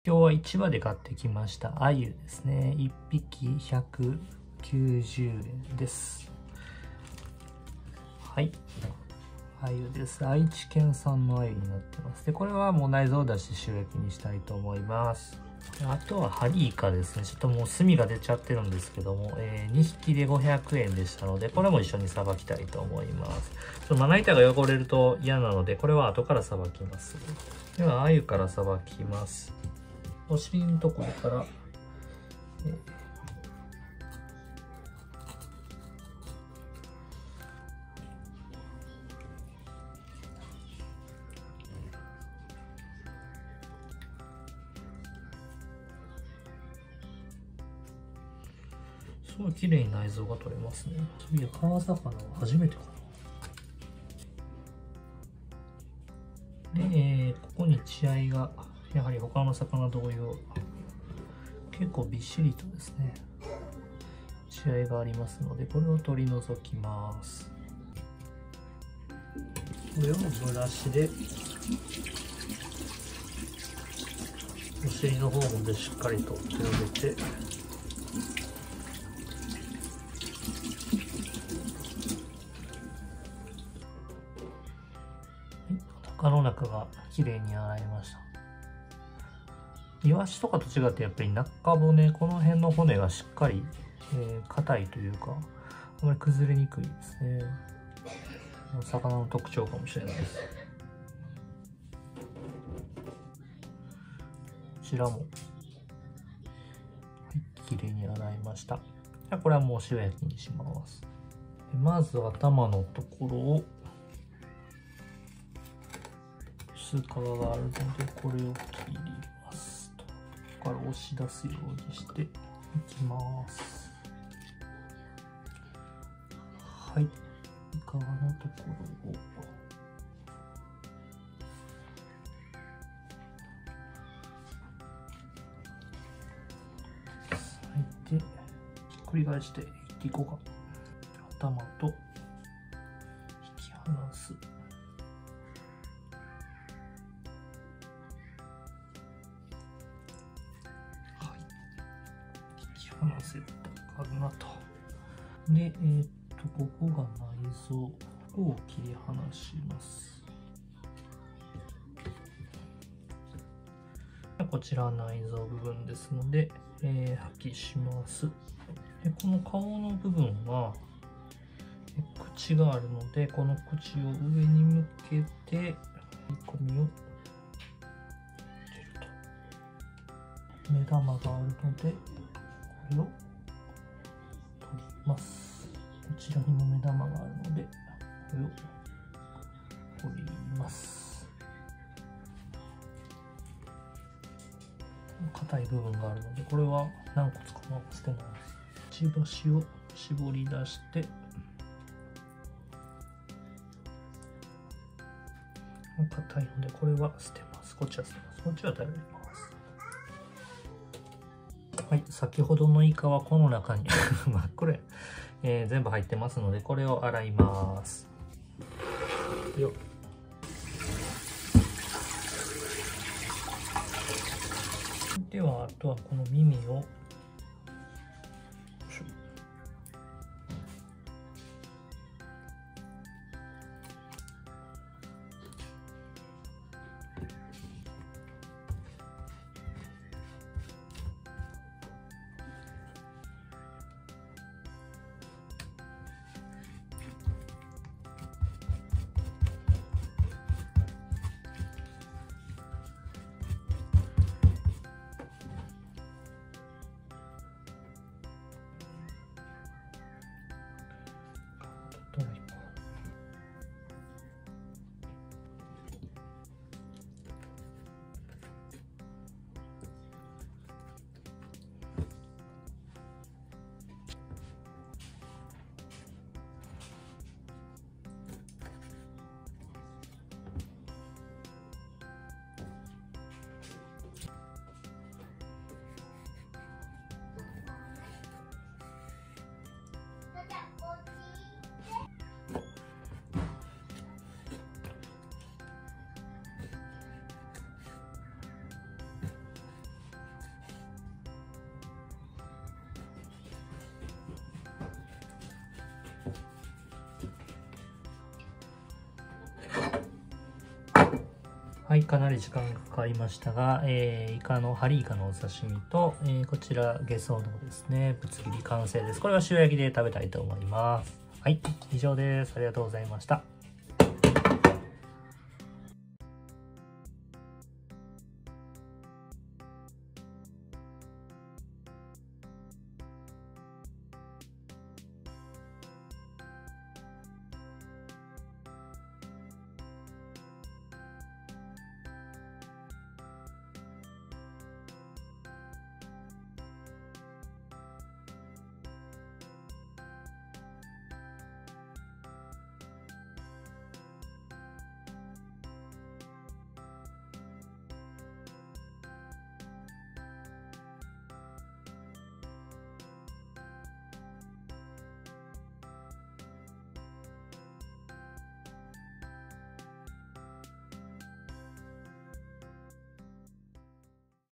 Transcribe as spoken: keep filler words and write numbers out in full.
今日は市場で買ってきました鮎ですね。いっぴきひゃくきゅうじゅうえんです。はい。鮎です。愛知県産の鮎になってます。で、これはもう内臓を出して塩焼きにしたいと思います。あとはハリイカですね。ちょっともう炭が出ちゃってるんですけども、えー、にひきでごひゃくえんでしたので、これも一緒にさばきたいと思います。ちょっとまな板が汚れると嫌なので、これは後からさばきます。では、鮎からさばきます。お尻のところから、えーすごい綺麗に内臓が取れますね。そういや、川魚は初めてかな。で、えー、ここに血合いが、やはり他の魚同様、結構びっしりとですね、血合いがありますので、これを取り除きます。これをブラシで、お尻の方までしっかりと広げて、鷹の中が綺麗に洗いました。イワシとかと違ってやっぱり中骨、この辺の骨がしっかり硬、えー、いというか、あまり崩れにくいですね。魚の特徴かもしれないです。こちらも、はい、綺麗に洗いました。これはもう塩焼きにします。まず頭のところを薄皮があるので、これを切りますと。ここから押し出すようにしていきます。はい。皮のところを。裂いて、ひっくり返していっていこうか。頭と引き離す。離せたかなと。で、えー、っと、ここが内臓。ここを切り離します。こちらは内臓部分ですので、えー、破棄します。で、この顔の部分は、口があるので、この口を上に向けて、切り込みを入れると。目玉があるので、これを取ります。こちらにも目玉があるので、これを取ります。硬い部分があるので、これは何個つかも捨てます。くちばしを絞り出して、硬いので、これは捨てます。こっちは捨てます。こっちは食べます。はい、先ほどのイカはこの中にまあこれ、えー、全部入ってますので、これを洗います。よっ。では、あとはこの耳をはい、かなり時間がかかりましたが、えー、イカの、ハリイカのお刺身と、えー、こちら、ゲソのですね、ぶつ切り完成です。これは塩焼きで食べたいと思います。はい、以上です。ありがとうございました。